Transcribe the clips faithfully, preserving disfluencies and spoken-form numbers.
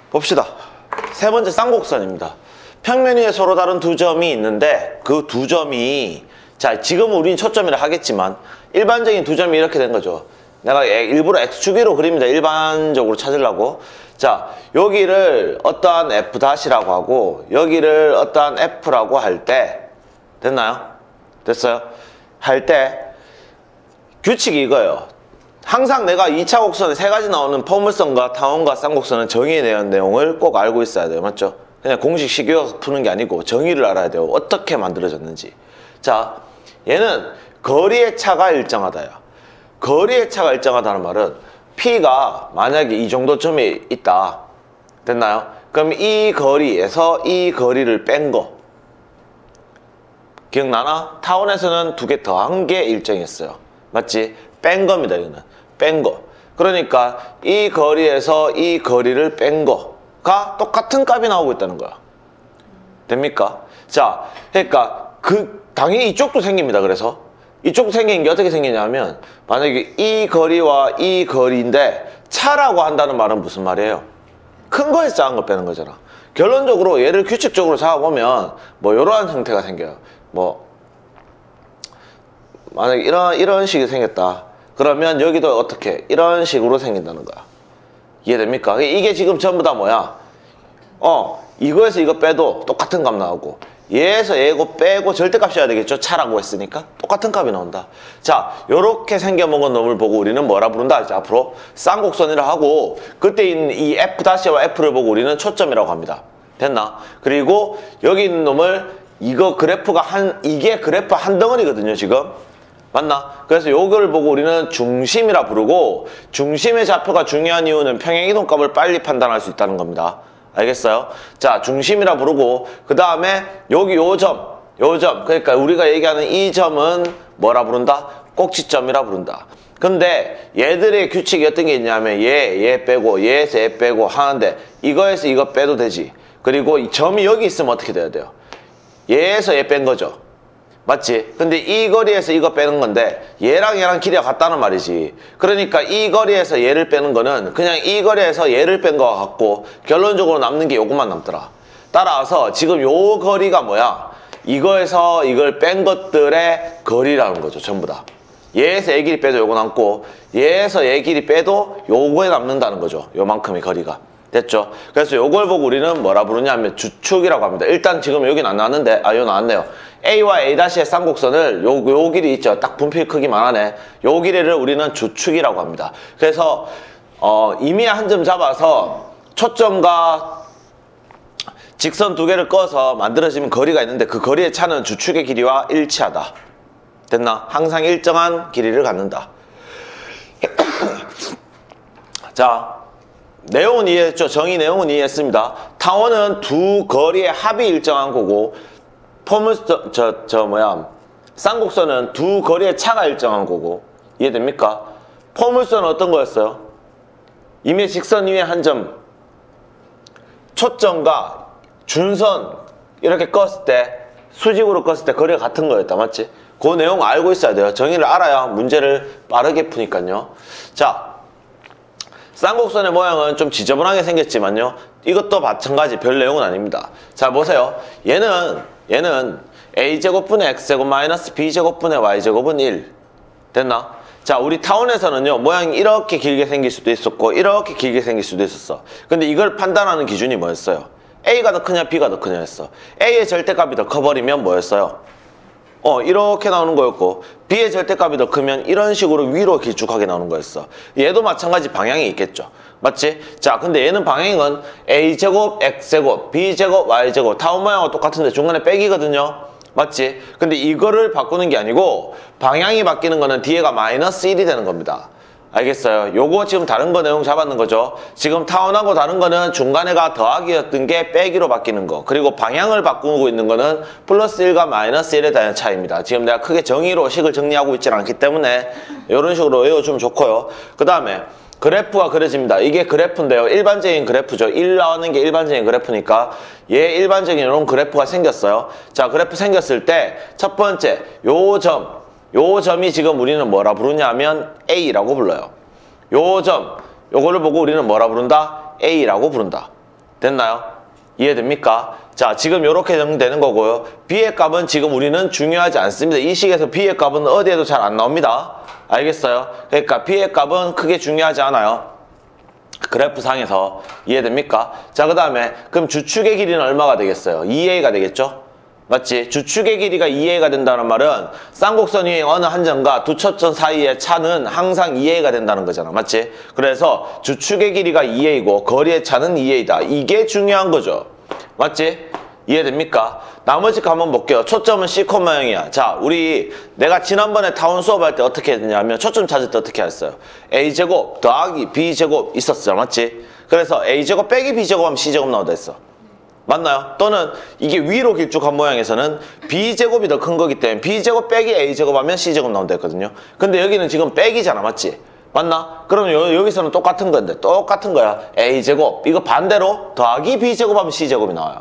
봅시다. 세 번째 쌍곡선입니다. 평면 위에 서로 다른 두 점이 있는데 그 두 점이, 자 지금 우리는 초점이라 하겠지만 일반적인 두 점이 이렇게 된 거죠. 내가 일부러 X축으로 그립니다. 일반적으로 찾으려고. 자, 여기를 어떠한 F'라고 하고 여기를 어떠한 F라고 할 때, 됐나요? 됐어요? 할 때 규칙이 이거예요. 항상 내가 이 차 곡선에 세 가지 나오는 포물선과 타원과 쌍곡선은 정의에 대한 내용을 꼭 알고 있어야 돼요. 맞죠? 그냥 공식 식이어서 푸는 게 아니고 정의를 알아야 돼요. 어떻게 만들어졌는지. 자, 얘는 거리의 차가 일정하다야. 거리의 차가 일정하다는 말은 P가 만약에 이 정도 점이 있다. 됐나요? 그럼 이 거리에서 이 거리를 뺀 거. 기억나나? 타원에서는 두 개 더한 게 일정했어요. 맞지? 뺀 겁니다. 이거는. 뺀 거. 그러니까 이 거리에서 이 거리를 뺀 거가 똑같은 값이 나오고 있다는 거야. 됩니까? 자, 그러니까 그 당연히 이쪽도 생깁니다. 그래서 이쪽도 생긴 게 어떻게 생기냐면 만약에 이 거리와 이 거리인데 차라고 한다는 말은 무슨 말이에요? 큰 거에서 작은 거 빼는 거잖아. 결론적으로 얘를 규칙적으로 잡아보면 뭐 이러한 형태가 생겨요. 뭐 만약에 이런 이런 식이 생겼다. 그러면 여기도 어떻게 이런 식으로 생긴다는 거야. 이해됩니까? 이게 지금 전부 다 뭐야? 어 이거에서 이거 빼도 똑같은 값 나오고 얘에서 얘고 빼고 절대값이어야 되겠죠. 차라고 했으니까 똑같은 값이 나온다. 자, 요렇게 생겨먹은 놈을 보고 우리는 뭐라 부른다? 이제 앞으로 쌍곡선이라 하고 그때 있는 이 F'와 F를 보고 우리는 초점이라고 합니다. 됐나? 그리고 여기 있는 놈을 이거 그래프가 한 이게 그래프 한 덩어리거든요. 지금 맞나? 그래서 요거를 보고 우리는 중심이라 부르고 중심의 좌표가 중요한 이유는 평행이동값을 빨리 판단할 수 있다는 겁니다. 알겠어요? 자, 중심이라 부르고 그 다음에 여기 요 점, 요 점, 그러니까 우리가 얘기하는 이 점은 뭐라 부른다? 꼭지점이라 부른다. 근데 얘들의 규칙이 어떤 게 있냐면 얘, 얘 빼고 얘에서 얘 빼고 하는데 이거에서 이거 빼도 되지. 그리고 이 점이 여기 있으면 어떻게 돼야 돼요? 얘에서 얘 뺀 거죠. 맞지? 근데 이 거리에서 이거 빼는 건데 얘랑 얘랑 길이가 같다는 말이지. 그러니까 이 거리에서 얘를 빼는 거는 그냥 이 거리에서 얘를 뺀 거와 같고 결론적으로 남는 게 요것만 남더라. 따라서 지금 요 거리가 뭐야? 이거에서 이걸 뺀 것들의 거리라는 거죠. 전부 다. 얘에서 얘 길이 빼도 요거 남고 얘에서 얘 길이 빼도 요거에 남는다는 거죠. 요만큼의 거리가. 됐죠? 그래서 요걸 보고 우리는 뭐라 부르냐 하면 주축이라고 합니다. 일단 지금 여긴 안 나왔는데 아, 요 나왔네요. A와 A'의 쌍곡선을 요, 요 길이 있죠. 딱 분필 크기만 하네. 요 길이를 우리는 주축이라고 합니다. 그래서 어, 이미 한 점 잡아서 초점과 직선 두 개를 꺼서 만들어지면 거리가 있는데 그 거리의 차는 주축의 길이와 일치하다. 됐나? 항상 일정한 길이를 갖는다. 자, 내용은 이해했죠? 정의 내용은 이해했습니다. 타원은 두 거리의 합이 일정한 거고 포물선, 저, 저 뭐야 쌍곡선은 두 거리의 차가 일정한 거고. 이해됩니까? 포물선은 어떤 거였어요? 이미 직선 위에 한 점 초점과 준선 이렇게 껐을 때 수직으로 껐을 때 거리가 같은 거였다. 맞지? 그 내용 알고 있어야 돼요. 정의를 알아야 문제를 빠르게 푸니까요. 자, 쌍곡선의 모양은 좀 지저분하게 생겼지만요. 이것도 마찬가지 별 내용은 아닙니다. 자, 보세요. 얘는 얘는 a제곱분의 x제곱 마이너스 b제곱분의 y제곱은 일. 됐나? 자, 우리 타원에서는요. 모양이 이렇게 길게 생길 수도 있었고 이렇게 길게 생길 수도 있었어. 근데 이걸 판단하는 기준이 뭐였어요? a가 더 크냐 b가 더 크냐 했어. a의 절대값이 더 커버리면 뭐였어요? 어 이렇게 나오는 거였고 b의 절대값이 더 크면 이런 식으로 위로 길쭉하게 나오는 거였어. 얘도 마찬가지 방향이 있겠죠. 맞지? 자, 근데 얘는 방향은 a제곱, x제곱, b제곱, y제곱 타원 모양과 똑같은데 중간에 빼기거든요. 맞지? 근데 이거를 바꾸는 게 아니고 방향이 바뀌는 거는 뒤에가 마이너스 일이 되는 겁니다. 알겠어요? 요거 지금 다른 거 내용 잡았는 거죠. 지금 타원하고 다른 거는 중간에가 더하기였던 게 빼기로 바뀌는 거. 그리고 방향을 바꾸고 있는 거는 플러스 일과 마이너스 일에 대한 차이입니다. 지금 내가 크게 정의로 식을 정리하고 있지 않기 때문에 이런 식으로 외워주면 좋고요. 그 다음에 그래프가 그려집니다. 이게 그래프인데요. 일반적인 그래프죠. 일 나오는 게 일반적인 그래프니까 얘 일반적인 이런 그래프가 생겼어요. 자, 그래프 생겼을 때 첫 번째 요 점 요 점이 지금 우리는 뭐라 부르냐면 A라고 불러요. 요 점, 요거를 보고 우리는 뭐라 부른다? A라고 부른다. 됐나요? 이해됩니까? 자, 지금 이렇게 정리되는 거고요. B의 값은 지금 우리는 중요하지 않습니다. 이 식에서 B의 값은 어디에도 잘 안 나옵니다. 알겠어요? 그러니까 B의 값은 크게 중요하지 않아요. 그래프상에서. 이해됩니까? 자, 그 다음에 그럼 주축의 길이는 얼마가 되겠어요? 이 에이가 되겠죠? 맞지? 주축의 길이가 이 에이가 된다는 말은 쌍곡선 위에 어느 한 점과 두 첩점 사이의 차는 항상 이 에이가 된다는 거잖아. 맞지? 그래서 주축의 길이가 이 에이고 거리의 차는 이 에이다. 이게 중요한 거죠. 맞지? 이해됩니까? 나머지 거 한번 볼게요. 초점은 C, 영이야. 자, 우리 내가 지난번에 타운 수업할 때 어떻게 했냐면 초점 찾을 때 어떻게 했어요? A제곱 더하기 B제곱 있었죠. 맞지? 그래서 A제곱 빼기 B제곱 하면 C제곱 나온다 했어. 맞나요? 또는 이게 위로 길쭉한 모양에서는 B제곱이 더 큰 거기 때문에 B제곱 빼기 A제곱 하면 C제곱 나온다 했거든요. 근데 여기는 지금 빼기잖아. 맞지? 맞나? 그러면 여, 여기서는 똑같은 건데 똑같은 거야. A제곱 이거 반대로 더하기 B제곱 하면 C제곱이 나와요.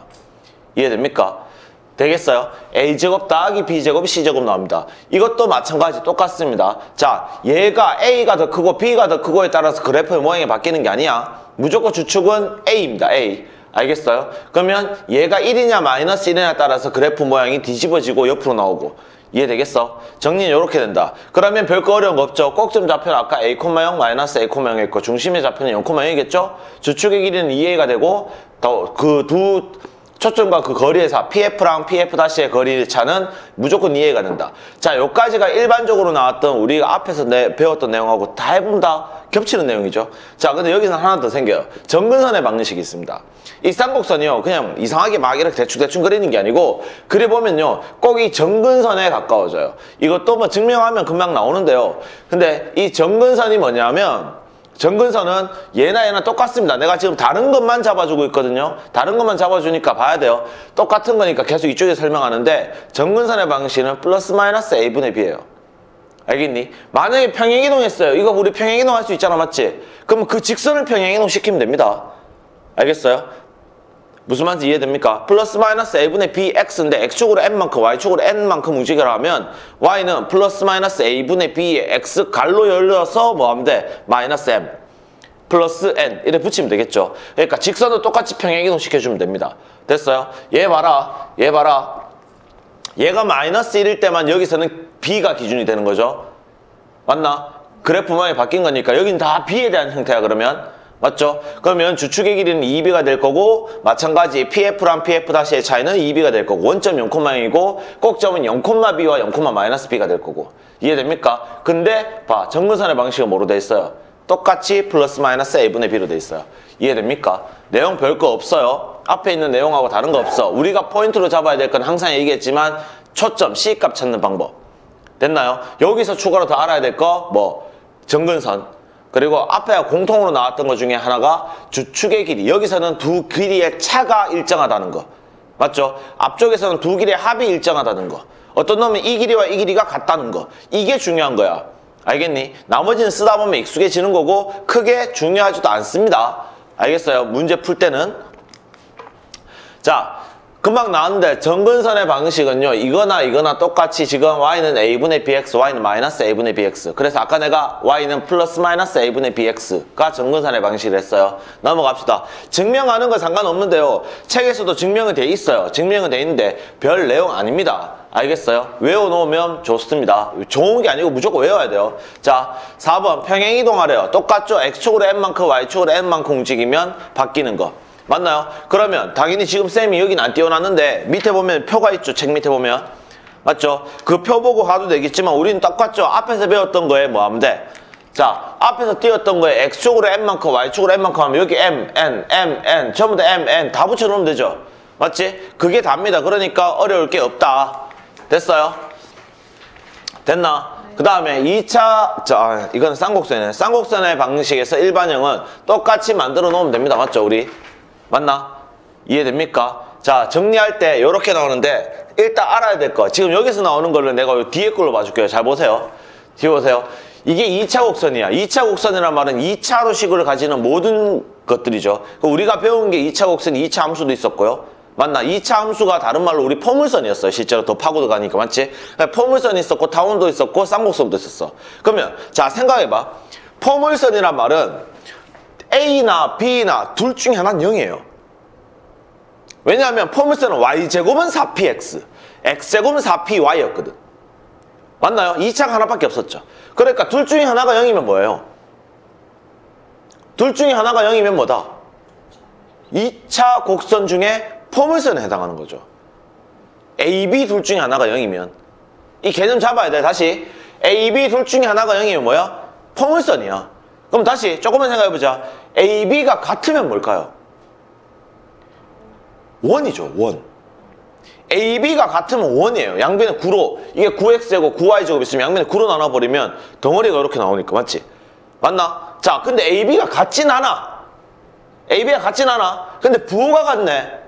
이해됩니까? 되겠어요? A제곱 더하기 B제곱이 C제곱 나옵니다. 이것도 마찬가지 똑같습니다. 자, 얘가 A가 더 크고 B가 더 크고에 따라서 그래프의 모양이 바뀌는 게 아니야. 무조건 주축은 A입니다. A. 알겠어요? 그러면 얘가 일이냐 마이너스 일이냐에 따라서 그래프 모양이 뒤집어지고 옆으로 나오고. 이해되겠어? 정리는 이렇게 된다. 그러면 별거 어려운 거 없죠? 꼭점 좌표는 아까 A, 영, 마이너스 A, 영 했고 중심의 좌표는 영, 영이겠죠? 주축의 길이는 이 에이가 되고 그 두 초점과 그 거리의 사, 피에프랑 피에프-의 거리 차는 무조건 이 에이가 된다. 자, 요까지가 일반적으로 나왔던 우리가 앞에서 내, 배웠던 내용하고 다 해보면 다 겹치는 내용이죠. 자, 근데 여기서 하나 더 생겨요. 정근선의 방정식이 있습니다. 이 쌍곡선이요, 그냥 이상하게 막 이렇게 대충대충 그리는 게 아니고, 그려보면요, 꼭 이 정근선에 가까워져요. 이것도 뭐 증명하면 금방 나오는데요. 근데 이 정근선이 뭐냐면, 정근선은 얘나 얘나 똑같습니다. 내가 지금 다른 것만 잡아주고 있거든요. 다른 것만 잡아주니까 봐야 돼요. 똑같은 거니까 계속 이쪽에 설명하는데 정근선의 방식은 플러스 마이너스 A분의 B예요. 알겠니? 만약에 평행이동했어요. 이거 우리 평행이동 할 수 있잖아. 맞지? 그럼 그 직선을 평행이동 시키면 됩니다. 알겠어요? 무슨 말인지 이해됩니까? 플러스 마이너스 A분의 BX인데 X축으로 N만큼 Y축으로 N만큼 움직여라 하면 Y는 플러스 마이너스 A분의 B의 X 갈로 열려서 뭐 하면 돼? 마이너스 M 플러스 N 이렇게 붙이면 되겠죠. 그러니까 직선도 똑같이 평행이동 시켜주면 됩니다. 됐어요? 얘 봐라. 얘 봐라. 얘가 마이너스 일일 때만 여기서는 B가 기준이 되는 거죠. 맞나? 그래프 모양이 바뀐 거니까 여긴 다 B에 대한 형태야. 그러면 맞죠? 그러면 주축의 길이는 이 비가 될 거고 마찬가지 피에프랑 피에프-의 차이는 이 비가 될 거고 원점 영, 영이고 꼭점은 영, B와 영, 마이너스 B가 될 거고. 이해됩니까? 근데 봐, 정근선의 방식은 뭐로 돼 있어요? 똑같이 플러스 마이너스 A분의 B로 돼 있어요. 이해됩니까? 내용 별거 없어요. 앞에 있는 내용하고 다른 거 없어. 우리가 포인트로 잡아야 될 건 항상 얘기했지만 초점, C값 찾는 방법. 됐나요? 여기서 추가로 더 알아야 될 거 뭐 정근선. 그리고 앞에 공통으로 나왔던 것 중에 하나가 주축의 길이. 여기서는 두 길이의 차가 일정하다는 거. 맞죠? 앞쪽에서는 두 길이의 합이 일정하다는 거. 어떤 놈은 이 길이와 이 길이가 같다는 거. 이게 중요한 거야. 알겠니? 나머지는 쓰다 보면 익숙해지는 거고 크게 중요하지도 않습니다. 알겠어요? 문제 풀 때는. 자, 금방 나왔는데 정근선의 방식은요. 이거나 이거나 똑같이 지금 Y는 A분의 Bx, Y는 마이너스 A분의 Bx. 그래서 아까 내가 Y는 플러스 마이너스 A분의 Bx가 정근선의 방식을 했어요. 넘어갑시다. 증명하는 거 상관없는데요. 책에서도 증명이 돼 있어요. 증명은 돼 있는데 별 내용 아닙니다. 알겠어요? 외워놓으면 좋습니다. 좋은 게 아니고 무조건 외워야 돼요. 자, 사 번 평행이동하래요. 똑같죠? X축으로 N만큼 Y축으로 N만큼 움직이면 바뀌는 거. 맞나요? 그러면 당연히 지금 쌤이 여긴 안 띄워놨는데 밑에 보면 표가 있죠. 책 밑에 보면. 맞죠? 그 표 보고 가도 되겠지만 우리는 똑같죠. 앞에서 배웠던 거에 뭐 하면 돼? 자, 앞에서 띄웠던 거에 X축으로 N만큼 Y축으로 N만큼 하면 여기 M, N, M, N 전부 다 M, N 다 붙여놓으면 되죠. 맞지? 그게 답니다. 그러니까 어려울 게 없다. 됐어요? 됐나? 그 다음에 이 차, 자, 이건 쌍곡선이네. 쌍곡선의 방식에서 일반형은 똑같이 만들어 놓으면 됩니다. 맞죠? 우리? 맞나? 이해됩니까? 자, 정리할 때 이렇게 나오는데 일단 알아야 될 거. 지금 여기서 나오는 걸로 내가 요 뒤에 걸로 봐줄게요. 잘 보세요. 뒤에 보세요. 이게 이 차 곡선이야. 이 차 곡선이란 말은 이 차로식을 가지는 모든 것들이죠. 우리가 배운 게 이 차 곡선이 이 차 함수도 있었고요. 맞나? 이 차 함수가 다른 말로 우리 포물선이었어요. 실제로 더 파고도 가니까. 맞지? 포물선이 있었고 타원도 있었고 쌍곡선도 있었어. 그러면 자, 생각해봐. 포물선이란 말은 A나 B나 둘 중에 하나는 영이에요. 왜냐하면 포물선은 y제곱은 사 피 엑스, x제곱은 사 피 와이였거든. 맞나요? 이 차가 하나밖에 없었죠. 그러니까 둘 중에 하나가 영이면 뭐예요? 둘 중에 하나가 영이면 뭐다? 이 차 곡선 중에 포물선에 해당하는 거죠. A, B 둘 중에 하나가 영이면 이 개념 잡아야 돼. 다시 A, B 둘 중에 하나가 영이면 뭐야? 포물선이야. 그럼 다시 조금만 생각해보자. A, B가 같으면 뭘까요? 원이죠. 원. A, B가 같으면 원이에요. 양변에 구로 이게 구 엑스제곱 구 와이제곱 있으면 양변에 구로 나눠버리면 덩어리가 이렇게 나오니까 맞지? 맞나? 자, 근데 A, B가 같진 않아. A, B가 같진 않아. 근데 부호가 같네.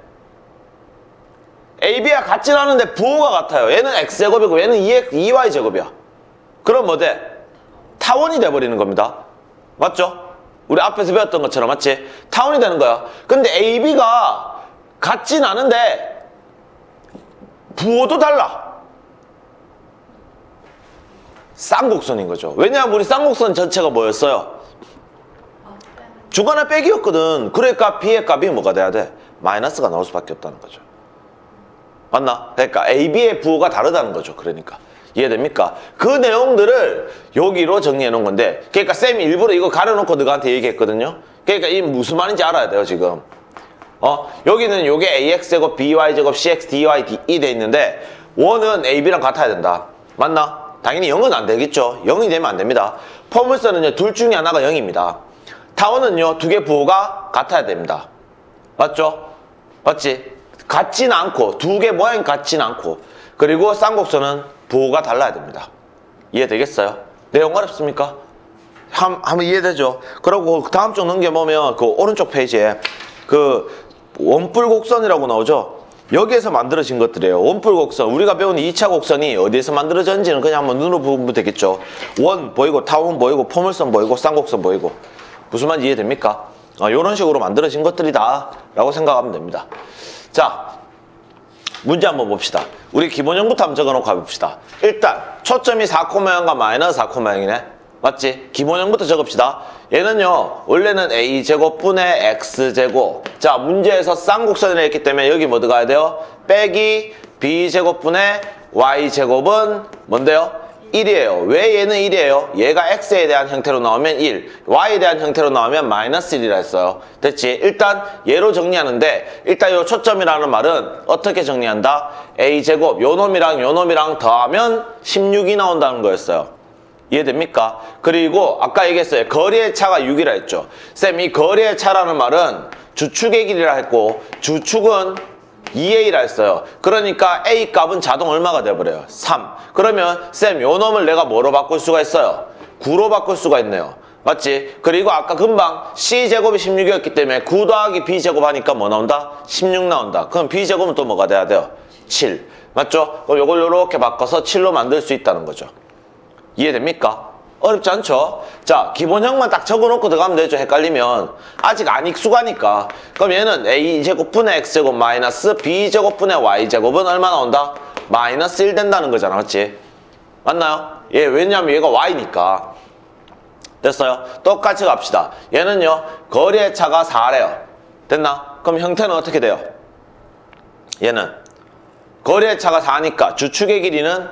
A, B가 같진 않은데 부호가 같아요. 얘는 X제곱이고 얘는 이 와이제곱이야. 그럼 뭐 돼? 타원이 돼버리는 겁니다. 맞죠? 우리 앞에서 배웠던 것처럼 맞지? 타원이 되는 거야. 근데 A, B가 같진 않은데 부호도 달라. 쌍곡선인 거죠. 왜냐하면 우리 쌍곡선 전체가 뭐였어요? 중간에 빼기였거든. 그러니까 B의 값이 뭐가 돼야 돼? 마이너스가 나올 수밖에 없다는 거죠. 맞나? 그러니까 A, B의 부호가 다르다는 거죠. 그러니까 이해됩니까? 그 내용들을 여기로 정리해 놓은 건데, 그러니까 쌤이 일부러 이거 가려놓고 너한테 얘기했거든요. 그러니까 이 무슨 말인지 알아야 돼요. 지금 어 여기는 요게 에이엑스제곱 비와이제곱 씨엑스 디와이 이 돼 있는데 원은 A, B랑 같아야 된다. 맞나? 당연히 영은 안 되겠죠. 영이 되면 안 됩니다. 포물선은요 둘 중에 하나가 영입니다. 타원은요 두 개 부호가 같아야 됩니다. 맞죠? 맞지? 같진 않고 두 개 모양이 같진 않고, 그리고 쌍곡선은 부호가 달라야 됩니다. 이해되겠어요? 내용 어렵습니까? 한, 한번 이해되죠? 그리고 다음 쪽 넘겨보면 그 오른쪽 페이지에 그 원뿔곡선이라고 나오죠? 여기에서 만들어진 것들이에요. 원뿔곡선, 우리가 배운 이 차 곡선이 어디에서 만들어졌는지는 그냥 한번 눈으로 보면 되겠죠. 원 보이고 타원 보이고 포물선 보이고 쌍곡선 보이고. 무슨 말인지 이해됩니까? 아, 이런 식으로 만들어진 것들이다 라고 생각하면 됩니다. 자, 문제 한번 봅시다. 우리 기본형부터 한번 적어놓고 가봅시다. 일단 초점이 사 영과 마이너스 사 영이네. 맞지? 기본형부터 적읍시다. 얘는요 원래는 A제곱분의 X제곱. 자, 문제에서 쌍곡선이라 했기 때문에 여기 뭐 들어가야 돼요? 빼기 B제곱분의 Y제곱은 뭔데요? 일이에요. 왜 얘는 일이에요? 얘가 X에 대한 형태로 나오면 일, Y에 대한 형태로 나오면 마이너스 일이라 했어요. 됐지? 일단 얘로 정리하는데, 일단 요 초점이라는 말은 어떻게 정리한다? A제곱 요 놈이랑 요 놈이랑 더하면 십육이 나온다는 거였어요. 이해됩니까? 그리고 아까 얘기했어요. 거리의 차가 육이라 했죠. 쌤, 이 거리의 차라는 말은 주축의 길이라 했고 주축은 이 에이라 했어요. 그러니까 A 값은 자동 얼마가 돼버려요? 삼. 그러면 쌤, 요 놈을 내가 뭐로 바꿀 수가 있어요? 구로 바꿀 수가 있네요. 맞지? 그리고 아까 금방 C제곱이 십육이었기 때문에 구 더하기 B제곱 하니까 뭐 나온다? 십육 나온다. 그럼 B제곱은 또 뭐가 돼야 돼요? 칠. 맞죠? 그럼 요걸 요렇게 바꿔서 칠로 만들 수 있다는 거죠. 이해됩니까? 어렵지 않죠? 자, 기본형만 딱 적어놓고 들어가면 되죠. 헷갈리면. 아직 안 익숙하니까. 그럼 얘는 A제곱분의 X제곱 마이너스 B제곱분의 Y제곱은 얼마 나온다? 마이너스 일 된다는 거잖아. 맞지? 맞나요? 예, 왜냐면 얘가 Y니까. 됐어요? 똑같이 갑시다. 얘는요 거리의 차가 사래요. 됐나? 그럼 형태는 어떻게 돼요? 얘는 거리의 차가 사니까 주축의 길이는,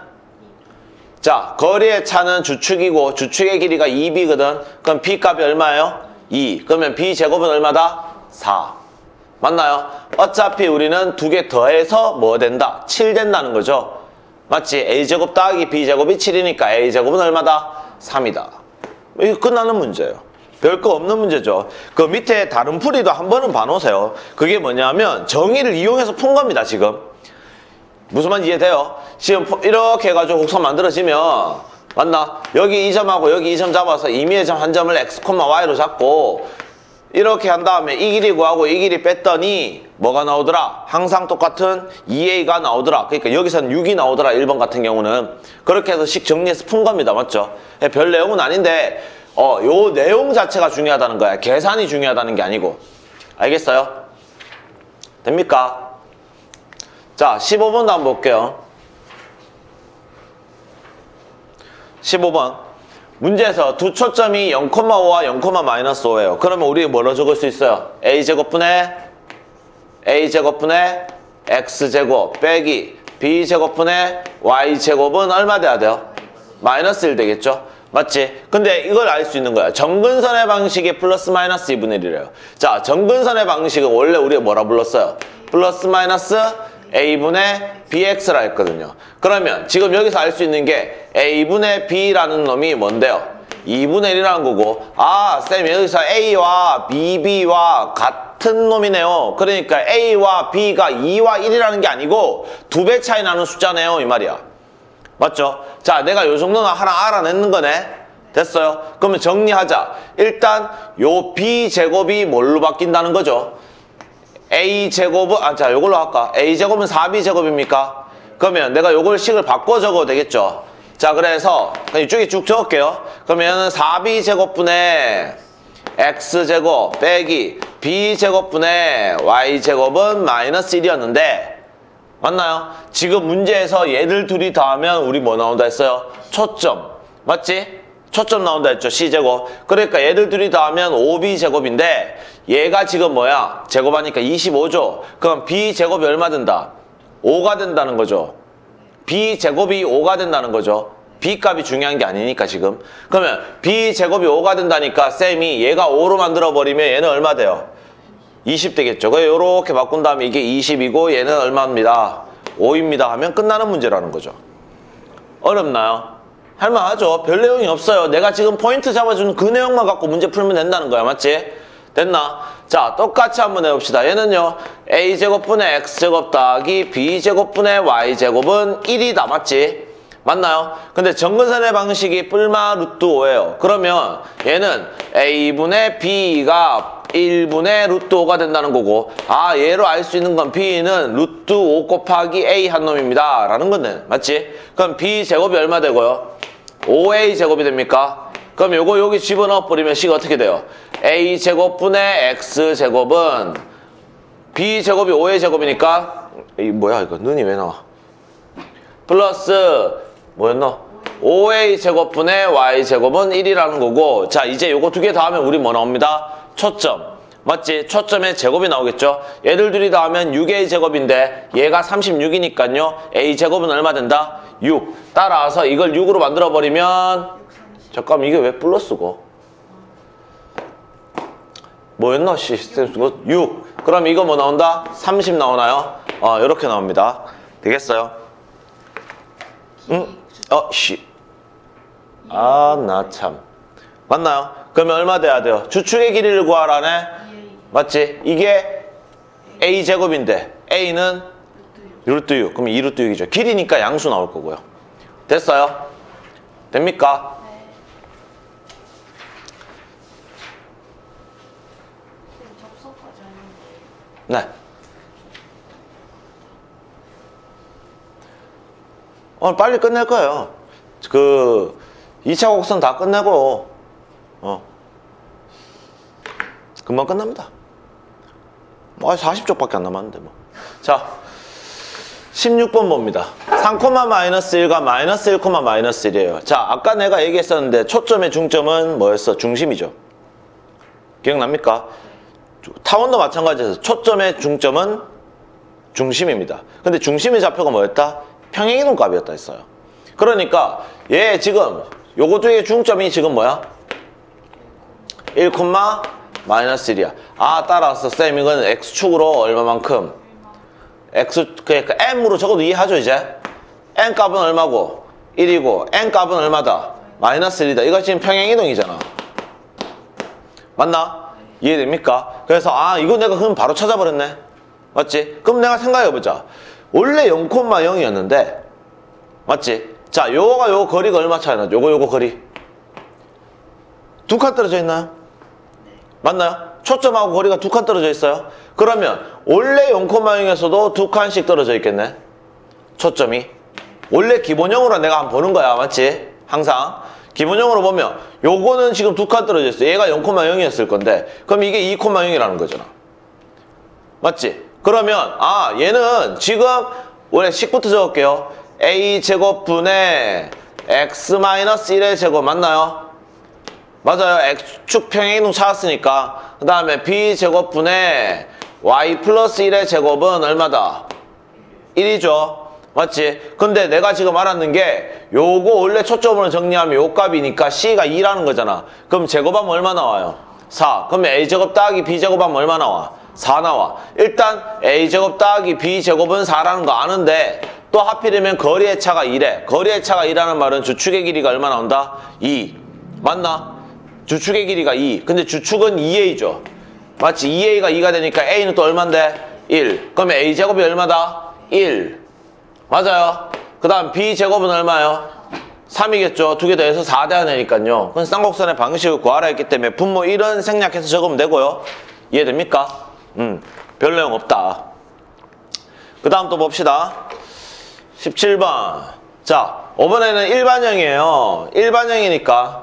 자, 거리의 차는 주축이고 주축의 길이가 이 비거든. 그럼 B 값이 얼마예요? 이. 그러면 B제곱은 얼마다? 사. 맞나요? 어차피 우리는 두 개 더해서 뭐 된다? 칠 된다는 거죠. 맞지? A제곱 더하기 B제곱이 칠이니까 A제곱은 얼마다? 삼이다. 이거 끝나는 문제예요. 별거 없는 문제죠. 그 밑에 다른 풀이도 한 번은 봐놓으세요. 그게 뭐냐면 정의를 이용해서 푼 겁니다. 지금 무슨 말인지 이해돼요? 지금 이렇게 해가지고 곡선 만들어지면 맞나? 여기 이 점하고 여기 이 점 잡아서 임의의 점 한 점을 X, Y로 잡고 이렇게 한 다음에 이 길이 구하고 이 길이 뺐더니 뭐가 나오더라? 항상 똑같은 이 에이가 나오더라. 그러니까 여기서는 육이 나오더라. 일 번 같은 경우는. 그렇게 해서 식 정리해서 푼 겁니다. 맞죠? 별 내용은 아닌데 어, 요 내용 자체가 중요하다는 거야. 계산이 중요하다는 게 아니고. 알겠어요? 됩니까? 자, 십오 번도 한번 볼게요. 십오 번. 문제에서 두 초점이 영, 오와 영, 마이너스 오예요. 그러면 우리 뭐로 적을 수 있어요? A제곱분의 a제곱분의 x제곱 빼기 b제곱분의 y제곱은 얼마 돼야 돼요? 마이너스 일 되겠죠? 맞지? 근데 이걸 알 수 있는 거야. 정근선의 방식이 플러스 마이너스 이분의 일이래요. 자, 정근선의 방식은 원래 우리가 뭐라 불렀어요? 플러스 마이너스 a분의 bx라 했거든요. 그러면 지금 여기서 알 수 있는 게 a분의 b라는 놈이 뭔데요? 이분의 일이라는 거고, 아, 쌤 여기서 a와 bb와 같은 놈이네요. 그러니까 a와 b가 이와 일이라는 게 아니고 두 배 차이 나는 숫자네요, 이 말이야. 맞죠? 자, 내가 요 정도는 하나 알아내는 거네. 됐어요? 그러면 정리하자. 일단 요 b제곱이 뭘로 바뀐다는 거죠? a제곱은, 아, 자, 요걸로 할까? a제곱은 사 b제곱입니까? 그러면 내가 요걸 식을 바꿔 적어도 되겠죠? 자, 그래서 이쪽에 쭉 적을게요. 그러면 사 b제곱분의 x제곱 빼기 b제곱분의 y제곱은 마이너스 일이었는데 맞나요? 지금 문제에서 얘들 둘이 더하면 우리 뭐 나온다 했어요? 초점. 맞지? 초점 나온다 했죠? c제곱. 그러니까 얘들 둘이 더하면 오 b제곱인데 얘가 지금 뭐야? 제곱하니까 이십오죠? 그럼 b제곱이 얼마 된다? 오가 된다는 거죠. b제곱이 오가 된다는 거죠. b값이 중요한 게 아니니까 지금. 그러면 b제곱이 오가 된다니까 쌤이 얘가 오로 만들어버리면 얘는 얼마 돼요? 이십 되겠죠. 그래서 이렇게 바꾼 다음에 이게 이십이고 얘는 얼마입니다? 오입니다 하면 끝나는 문제라는 거죠. 어렵나요? 할만하죠. 별 내용이 없어요. 내가 지금 포인트 잡아주는 그 내용만 갖고 문제 풀면 된다는 거야. 맞지? 됐나? 자, 똑같이 한번 해봅시다. 얘는요, a제곱분의 x제곱 더하기 b제곱분의 y제곱은 일이다. 맞지? 맞나요? 근데 정근선의 방식이 뿔마 루트 오예요. 그러면 얘는 a분의 b가 일분의 루트 오가 된다는 거고, 아, 얘로 알 수 있는 건 b는 루트 오 곱하기 a 한 놈입니다 라는 건데, 맞지? 그럼 b제곱이 얼마 되고요? 오 에이 제곱이 됩니까? 그럼 요거 여기 집어넣어 버리면 식 어떻게 돼요? a제곱분의 x제곱은 b제곱이 오 에이 제곱이니까 이 뭐야 이거 눈이 왜 나와? 플러스 뭐였노? 오 에이 제곱분의 y제곱은 일이라는 거고, 자, 이제 요거 두 개 더하면 우리 뭐 나옵니다? 초점. 맞지? 초점에 제곱이 나오겠죠? 얘들 둘이 더하면 육 에이 제곱인데 얘가 삼십육이니까요. a제곱은 얼마 된다? 육. 따라서 이걸 육으로 만들어버리면 잠깐만 이게 왜 플러스고? 뭐였나? 시스템 쓰고 육. 그럼 이거 뭐 나온다? 삼십 나오나요? 어, 이렇게 나옵니다. 되겠어요? 응? 어, 씨. 아, 나 참. 맞나요? 그러면 얼마 돼야 돼요? 주축의 길이를 구하라네? 맞지? 이게 a제곱인데 a는 루트 육. 그럼 이 루트 육이죠. 길이니까 양수 나올 거고요. 됐어요? 됩니까? 네. 오늘 빨리 끝낼 거예요. 그 이 차 곡선 다 끝내고 어 금방 끝납니다. 뭐 사십 쪽밖에 안 남았는데 뭐. 자, 십육 번 봅니다. 삼, 마이너스 일과 마이너스 일, 마이너스 일이에요. 자, 아까 내가 얘기했었는데 초점의 중점은 뭐였어? 중심이죠. 기억납니까? 타원도 마찬가지에서 초점의 중점은 중심입니다. 근데 중심의 좌표가 뭐였다? 평행이동 값이었다 했어요. 그러니까 얘 지금 요거 두 개의 중점이 지금 뭐야? 일, 마이너스 일이야. 아, 따라서 쌤 이건 x축으로 얼마만큼? x, 그러니까 m으로 적어도 이해하죠 이제? n 값은 얼마고? 일이고 n 값은 얼마다? 마이너스 일이다. 이거 지금 평행이동이잖아. 맞나? 이해됩니까? 그래서 아, 이거 내가 그럼 바로 찾아버렸네. 맞지? 그럼 내가 생각해보자. 원래 영, 영이었는데 맞지? 자, 요거가 요거 거리가 얼마 차이 나죠? 요거 요거 거리 두 칸 떨어져 있나요? 맞나요? 초점하고 거리가 두 칸 떨어져 있어요. 그러면 원래 영, 영에서도 두 칸씩 떨어져 있겠네. 초점이 원래 기본형으로 내가 한번 보는 거야. 맞지? 항상 기본형으로 보면 요거는 지금 두 칸 떨어져 있어. 얘가 영, 영이었을 건데 그럼 이게 이, 영이라는 거잖아. 맞지? 그러면 아, 얘는 지금 원래 식부터 적을게요. a제곱분의 x-일의 제곱 맞나요? 맞아요. x축 평행이동 찾았으니까 그 다음에 b제곱분의 y 플러스 일의 제곱은 얼마다? 일이죠. 맞지? 근데 내가 지금 알았는 게 요거 원래 초점으로 정리하면 요 값이니까 C가 이라는 거잖아. 그럼 제곱하면 얼마 나와요? 사. 그러면 A제곱 더하기 B제곱하면 얼마 나와? 사 나와. 일단 A제곱 더하기 B제곱은 사라는 거 아는데 또 하필이면 거리의 차가 이래. 거리의 차가 이라는 말은 주축의 길이가 얼마 나온다? 이. 맞나? 주축의 길이가 이. 근데 주축은 이 에이죠. 맞지? 이 에이가 이가 되니까 A는 또 얼만데? 일. 그러면 A제곱이 얼마다? 일. 맞아요. 그 다음 B제곱은 얼마요? 삼이겠죠. 두 개 더해서 사 돼야 되니까요. 그럼 쌍곡선의 방식을 구하라 했기 때문에 분모 일은 생략해서 적으면 되고요. 이해됩니까? 음, 별 내용 없다. 그 다음 또 봅시다. 십칠 번. 자, 이번에는 일반형이에요. 일반형이니까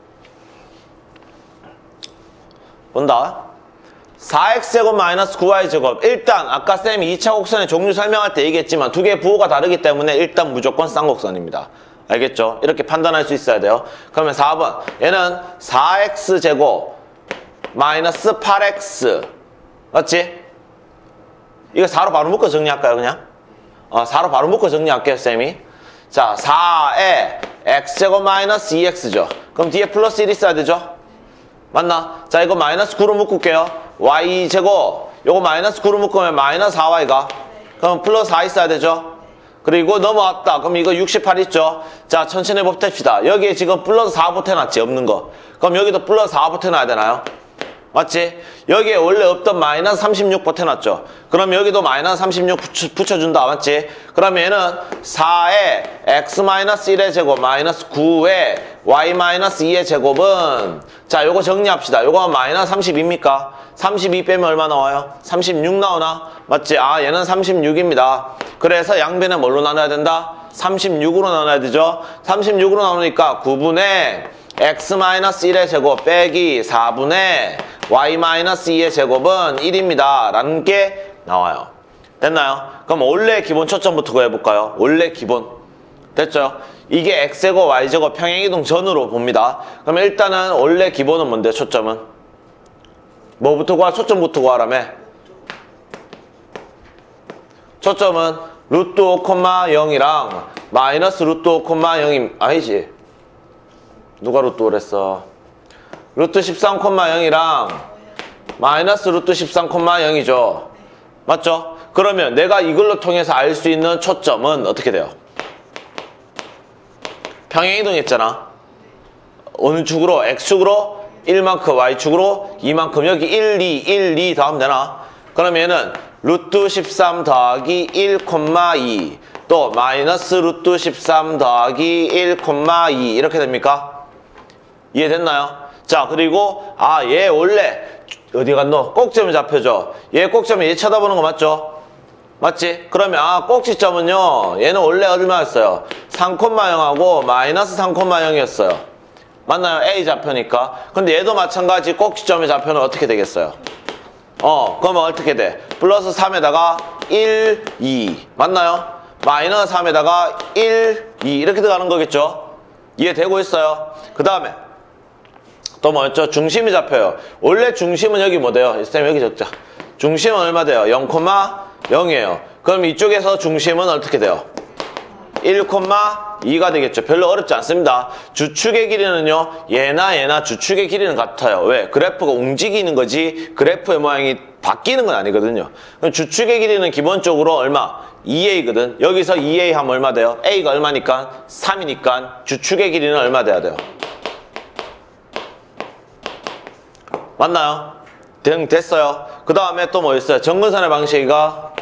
본다. 사 엑스제곱 마이너스 구 와이제곱. 일단 아까 쌤이 이 차 곡선의 종류 설명할 때 얘기했지만 두 개의 부호가 다르기 때문에 일단 무조건 쌍곡선입니다. 알겠죠? 이렇게 판단할 수 있어야 돼요. 그러면 사 번. 얘는 사 엑스제곱 마이너스 팔 엑스. 맞지? 이거 사로 바로 묶어 정리할까요, 그냥? 어, 사로 바로 묶어 정리할게요, 쌤이. 자, 사에 x제곱 마이너스 이 엑스죠. 그럼 뒤에 플러스 일 있어야 되죠? 맞나? 자, 이거 마이너스 구로 묶을게요. y제곱. 요거 마이너스 구로 묶으면 마이너스 사 와이가. 그럼 플러스 사 있어야 되죠? 그리고 넘어왔다. 그럼 이거 육십팔 있죠? 자, 천천히 보탭시다. 여기에 지금 플러스 사 보태놨지, 없는 거. 그럼 여기도 플러스 사 보태놔야 되나요? 맞지? 여기에 원래 없던 마이너스 삼십육 보태놨죠? 그럼 여기도 마이너스 삼십육 붙여, 붙여준다. 맞지? 그러면 얘는 사에 x 마이너스 일의 제곱 마이너스 구에 y 마이너스 이의 제곱은 자, 요거 정리합시다. 요거 마이너스 삼십이입니까? 삼십이 빼면 얼마 나와요? 삼십육 나오나? 맞지? 아, 얘는 삼십육입니다. 그래서 양변에 뭘로 나눠야 된다? 삼십육으로 나눠야 되죠? 삼십육으로 나누니까 구분의 x 마이너스 일의 제곱 빼기 사분의 y 마이너스 이의 제곱은 일입니다. 라는 게 나와요. 됐나요? 그럼 원래 기본 초점부터 구해볼까요? 원래 기본. 됐죠? 이게 x제곱, y제곱 평행이동 전으로 봅니다. 그럼 일단은 원래 기본은 뭔데, 초점은? 뭐부터 구하? 초점부터 구하라며? 초점은 루트 오, 영이랑 마이너스 루트 오, 영임, 아니지. 누가 루트 오를 했어? 루트 십삼, 영이랑 마이너스 루트 십삼, 영이죠. 맞죠? 그러면 내가 이걸로 통해서 알 수 있는 초점은 어떻게 돼요? 평행이동했잖아. 어느 축으로? x축으로 일만큼, y축으로 이만큼. 여기 일, 이, 일, 이 더하면 되나? 그러면 얘는 루트 십삼 더하기 일, 이 또 마이너스 루트 십삼 더하기 일, 이 이렇게 됩니까? 이해됐나요? 자, 그리고 아, 얘 원래 어디 갔노? 꼭점이 잡혀져. 얘 꼭점이 얘 쳐다보는 거 맞죠? 맞지? 그러면 아, 꼭지점은요, 얘는 원래 얼마였어요? 삼, 영하고 마이너스 삼, 영이었어요. 맞나요? A 좌표니까. 근데 얘도 마찬가지 꼭지점의 좌표는 어떻게 되겠어요? 어, 그러면 어떻게 돼? 플러스 삼에다가 일, 이. 맞나요? 마이너스 삼에다가 일, 이. 이렇게 들어가는 거겠죠? 이해되고 있어요? 그 다음에 또 뭐였죠? 중심이 잡혀요. 원래 중심은 여기 뭐 돼요? 쌤 여기 적자. 중심은 얼마 돼요? 영, 영이에요. 그럼 이쪽에서 중심은 어떻게 돼요? 일, 이가 되겠죠. 별로 어렵지 않습니다. 주축의 길이는요, 얘나 얘나 주축의 길이는 같아요. 왜? 그래프가 움직이는 거지 그래프의 모양이 바뀌는 건 아니거든요. 그럼 주축의 길이는 기본적으로 얼마? 이 에이거든. 여기서 이 에이 하면 얼마 돼요? A가 얼마니까? 삼이니까 주축의 길이는 얼마 돼야 돼요? 맞나요? 등 됐어요. 그 다음에 또 뭐 있어요? 정근선의 방식이가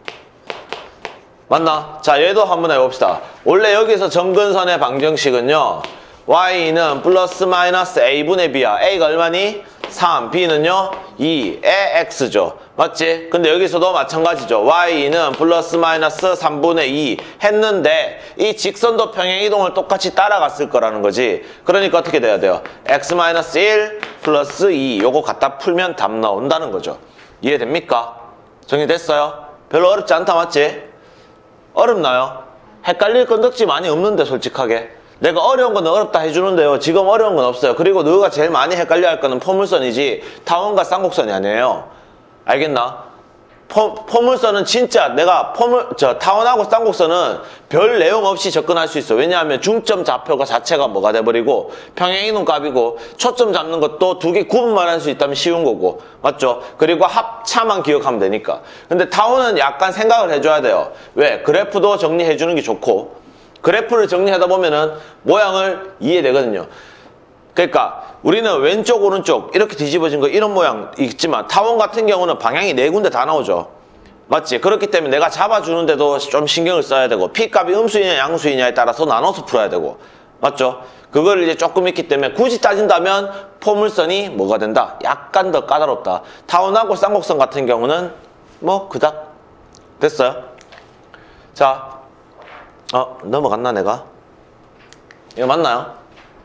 맞나? 자, 얘도 한번 해봅시다. 원래 여기서 정근선의 방정식은요, y는 플러스 마이너스 a분의 b야. a가 얼마니? 삼, b는요 이에 x죠. 맞지? 근데 여기서도 마찬가지죠. y는 플러스 마이너스 삼분의 이 했는데 이 직선도 평행이동을 똑같이 따라갔을 거라는 거지. 그러니까 어떻게 돼야 돼요? x 마이너스 일 플러스 이 요거 갖다 풀면 답 나온다는 거죠. 이해됩니까? 정리됐어요? 별로 어렵지 않다. 맞지? 어렵나요? 헷갈릴 건덕지 많이 없는데 솔직하게. 내가 어려운 건 어렵다 해주는데요. 지금 어려운 건 없어요. 그리고 너가 제일 많이 헷갈려 할 거는 포물선이지 타원과 쌍곡선이 아니에요. 알겠나? 포, 포물선은 진짜 내가 포물, 저, 타원하고 쌍곡선은 별 내용 없이 접근할 수 있어. 왜냐하면 중점 좌표가 자체가 뭐가 돼버리고 평행이동 값이고 초점 잡는 것도 두 개 구분만 할 수 있다면 쉬운 거고. 맞죠? 그리고 합차만 기억하면 되니까. 근데 타원은 약간 생각을 해줘야 돼요. 왜? 그래프도 정리해주는 게 좋고 그래프를 정리하다 보면은 모양을 이해되거든요. 그러니까 우리는 왼쪽 오른쪽 이렇게 뒤집어진 거 이런 모양 있지만 타원 같은 경우는 방향이 네 군데 다 나오죠. 맞지? 그렇기 때문에 내가 잡아주는데도 좀 신경을 써야 되고 P값이 음수이냐 양수이냐에 따라서 나눠서 풀어야 되고 맞죠? 그걸 이제 조금 있기 때문에 굳이 따진다면 포물선이 뭐가 된다? 약간 더 까다롭다. 타원하고 쌍곡선 같은 경우는 뭐 그닥 됐어요? 자, 어 넘어갔나 내가? 이거 맞나요?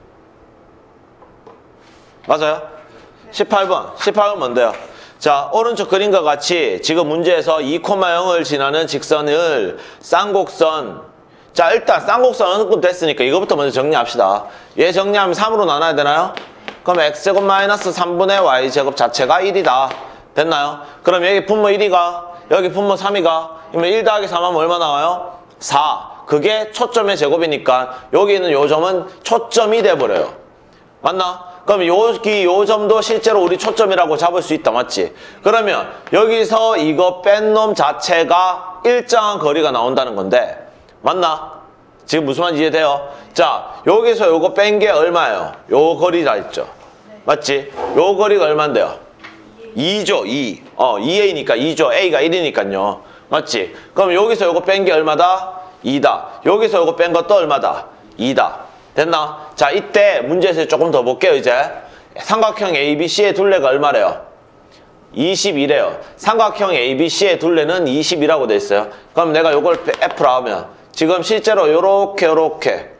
맞아요? 십팔 번. 십팔 번 뭔데요? 자, 오른쪽 그림과 같이 지금 문제에서 이 콤마 영을 지나는 직선을 쌍곡선. 자, 일단 쌍곡선 어느 급 됐으니까 이거부터 먼저 정리합시다. 얘 정리하면 삼으로 나눠야 되나요? 그럼 x제곱 마이너스 삼분의 y제곱 자체가 일이다. 됐나요? 그럼 여기 분모 일이가, 여기 분모 삼이가, 그러면 일 더하기 삼 하면 얼마 나와요? 사. 그게 초점의 제곱이니까 여기 있는 요 점은 초점이 돼버려요. 맞나? 그럼 여기 요 점도 실제로 우리 초점이라고 잡을 수 있다. 맞지? 그러면 여기서 이거 뺀 놈 자체가 일정한 거리가 나온다는 건데 맞나? 지금 무슨 말인지 이해돼요? 자, 여기서 요거 뺀 게 얼마예요? 요 거리라 했죠. 맞지? 요 거리가 얼만데요? 이죠. 이. 어, 이 에이니까 이죠. A가 일이니까요. 맞지? 그럼 여기서 요거 뺀 게 얼마다? 이다. 여기서 요거 뺀 것도 얼마다? 이다. 됐나? 자, 이때 문제에서 조금 더 볼게요, 이제. 삼각형 에이비씨의 둘레가 얼마래요? 이십이래요. 삼각형 에이비씨의 둘레는 이십이라고 돼 있어요. 그럼 내가 요걸 F라 하면 지금 실제로 요렇게 요렇게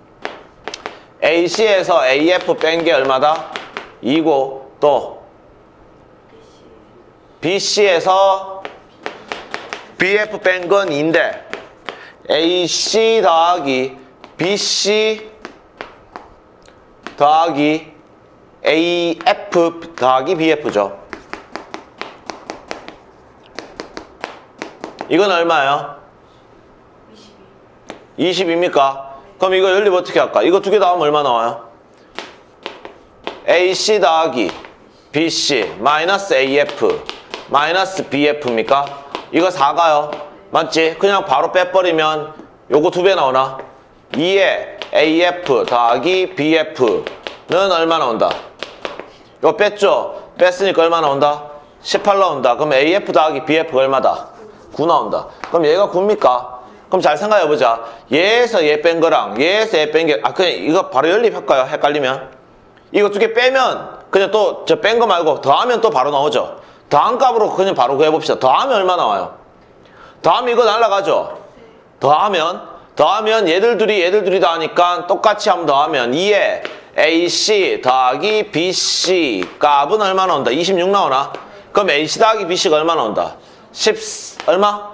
에이씨에서 에이에프 뺀 게 얼마다? 이고 또 비씨에서 비에프 뺀 건 이인데 에이씨 더하기 비씨 더하기 에이에프 더하기 비에프죠. 이건 얼마예요? 이십입니까? 그럼 이거 연립 어떻게 할까? 이거 두 개 다 하면 얼마 나와요? 에이씨 더하기 비씨 마이너스 에이에프 마이너스 비에프입니까? 이거 사가요? 맞지? 그냥 바로 빼버리면 요거 두 배 나오나? 이에 에이에프 더하기 비에프는 얼마 나온다? 이거 뺐죠? 뺐으니까 얼마 나온다? 십팔 나온다. 그럼 에이에프 더하기 비에프가 얼마다? 구 나온다. 그럼 얘가 구입니까? 그럼 잘 생각해보자. 얘에서 얘 뺀 거랑 얘에서 얘 뺀 게, 아, 그냥 이거 바로 연립할까요? 헷갈리면? 이거 두 개 빼면 그냥 또 저 뺀 거 말고 더하면 또 바로 나오죠? 더한 값으로 그냥 바로 구해봅시다. 더하면 얼마 나와요? 더하면 이거 날라가죠? 더하면 더하면 얘들 둘이 얘들 둘이 더하니까 똑같이 한번 더하면 이에 에이씨 더하기 비씨 값은 얼마 나온다? 이십육 나오나? 그럼 에이씨 더하기 비씨가 얼마 나온다? 십 얼마?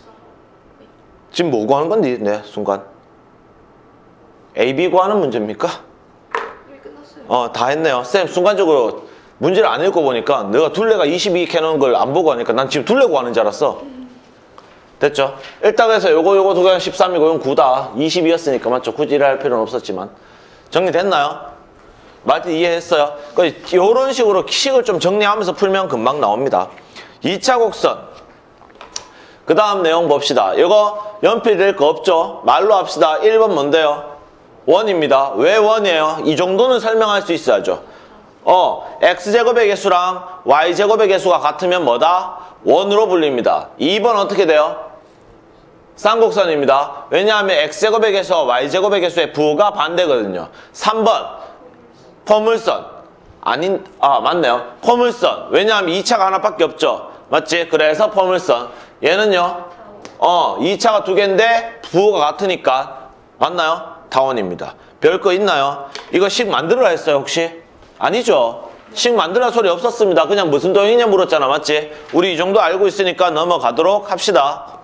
지금 뭐 구하는 건데? 네, 순간 에이비 구하는 문제입니까? 끝났어요. 어, 다 했네요. 쌤 순간적으로 문제를 안 읽어보니까 내가 둘레가 이십이 캐는 걸 안 보고 하니까 난 지금 둘레 구하는 줄 알았어. 됐죠? 일단 그래서 요거 요거 두 개는 십삼이고 이건 구다. 이십이었으니까 맞죠? 굳이 이래 할 필요는 없었지만. 정리됐나요? 말뜻 이해했어요? 요런 식으로 식을 좀 정리하면서 풀면 금방 나옵니다. 이 차 곡선. 그 다음 내용 봅시다. 이거 연필될 거 없죠? 말로 합시다. 일 번 뭔데요? 원입니다. 왜 원이에요? 이 정도는 설명할 수 있어야죠. 어, x제곱의 개수랑 y제곱의 개수가 같으면 뭐다? 원으로 불립니다. 이 번 어떻게 돼요? 쌍곡선입니다. 왜냐하면 x제곱의 개수와 y제곱의 개수의 부호가 반대거든요. 삼 번 포물선. 아닌, 아 맞네요. 포물선. 왜냐하면 이 차가 하나밖에 없죠. 맞지? 그래서 포물선. 얘는요. 어, 이 차가 두 개인데 부호가 같으니까 맞나요? 타원입니다. 별 거 있나요? 이거 식 만들어라 했어요 혹시? 아니죠. 식 만들라 소리 없었습니다. 그냥 무슨 도형이냐 물었잖아. 맞지? 우리 이 정도 알고 있으니까 넘어가도록 합시다.